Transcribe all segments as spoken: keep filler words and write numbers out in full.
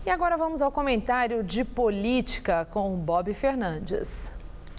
E agora vamos ao comentário de política com o Bob Fernandes.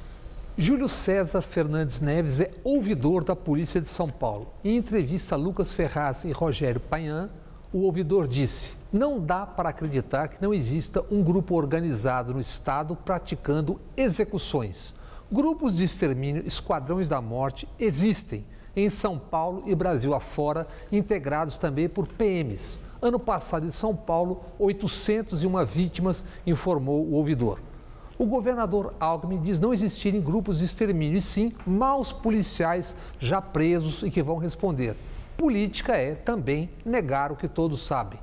Júlio César Fernandes Neves é ouvidor da Polícia de São Paulo. Em entrevista a Lucas Ferraz e Rogério Payan, o ouvidor disse: não dá para acreditar que não exista um grupo organizado no Estado praticando execuções. Grupos de extermínio, esquadrões da morte, existem em São Paulo e Brasil afora, integrados também por P Ms. Ano passado, em São Paulo, oitocentas e uma vítimas, informou o ouvidor. O governador Alckmin diz não existirem grupos de extermínio, e sim maus policiais já presos e que vão responder. Política é também negar o que todos sabem.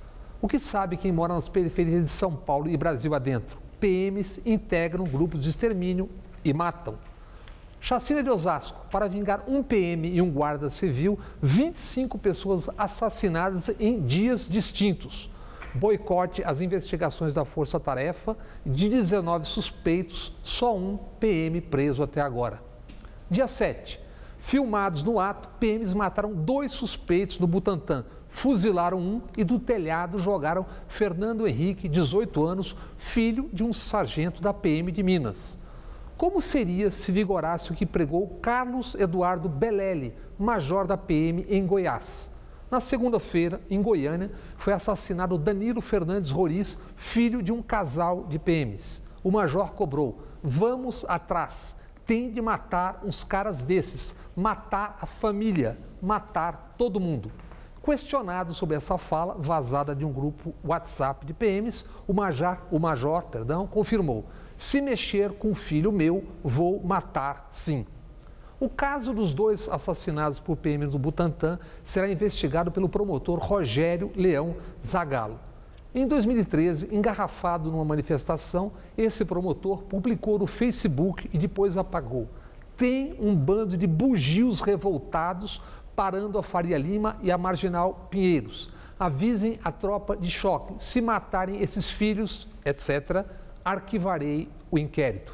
O que sabe quem mora nas periferias de São Paulo e Brasil adentro? P Ms integram grupos de extermínio e matam. Chacina de Osasco. Para vingar um P M e um guarda civil, vinte e cinco pessoas assassinadas em dias distintos. Boicote às investigações da Força Tarefa. De dezenove suspeitos, só um P M preso até agora. Dia sete. Filmados no ato, P Ms mataram dois suspeitos no Butantã. Fuzilaram um e do telhado jogaram Fernando Henrique, dezoito anos, filho de um sargento da P M de Minas. Como seria se vigorasse o que pregou Carlos Eduardo Belelli, major da P M em Goiás? Na segunda-feira, em Goiânia, foi assassinado Danilo Fernandes Roriz, filho de um casal de P Ms. O major cobrou: vamos atrás, tem de matar uns caras desses, matar a família, matar todo mundo. Questionado sobre essa fala vazada de um grupo WhatsApp de P Ms, o major, o major perdão, confirmou: se mexer com o filho meu, vou matar sim. O caso dos dois assassinados por P Ms do Butantã será investigado pelo promotor Rogério Leão Zagallo. Em dois mil e treze, engarrafado numa manifestação, esse promotor publicou no Facebook e depois apagou: tem um bando de bugios revoltados parando a Faria Lima e a Marginal Pinheiros. Avisem a tropa de choque. Se matarem esses filhos, etcétera, arquivarei o inquérito.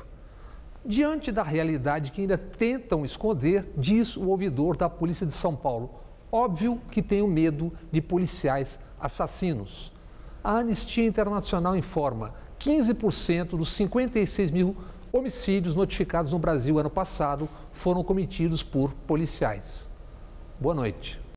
Diante da realidade que ainda tentam esconder, diz o ouvidor da Polícia de São Paulo: óbvio que tenho medo de policiais assassinos. A Anistia Internacional informa: quinze por cento dos cinquenta e seis mil homicídios notificados no Brasil ano passado foram cometidos por policiais. Boa noite.